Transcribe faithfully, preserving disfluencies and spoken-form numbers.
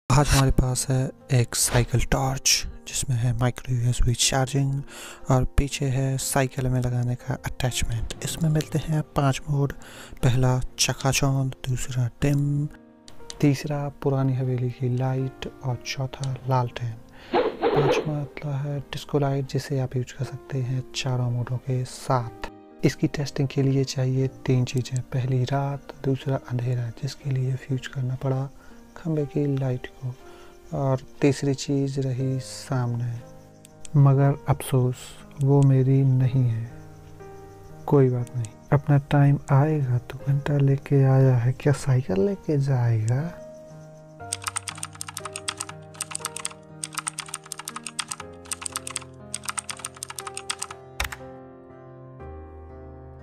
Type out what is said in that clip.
आज हमारे पास है एक साइकिल टॉर्च जिसमें है माइक्रो यूएसबी चार्जिंग और पीछे है साइकिल में लगाने का अटैचमेंट। इसमें मिलते हैं पांच मोड। पहला चकाचौंध, दूसरा डिम, तीसरा पुरानी हवेली की लाइट और चौथा लालटेन। पांचवा अगला है डिस्को लाइट जिसे आप यूज कर सकते हैं चारों मोडों के साथ। इसकी टेस्टिंग के लिए चाहिए तीन चीज़ें। पहली रात, दूसरा अंधेरा जिसके लिए फ्यूज करना पड़ा खंबे की लाइट को, और तीसरी चीज़ रही सामने। मगर अफसोस वो मेरी नहीं है। कोई बात नहीं, अपना टाइम आएगा तो घंटा लेके आया है, क्या साइकिल लेके जाएगा।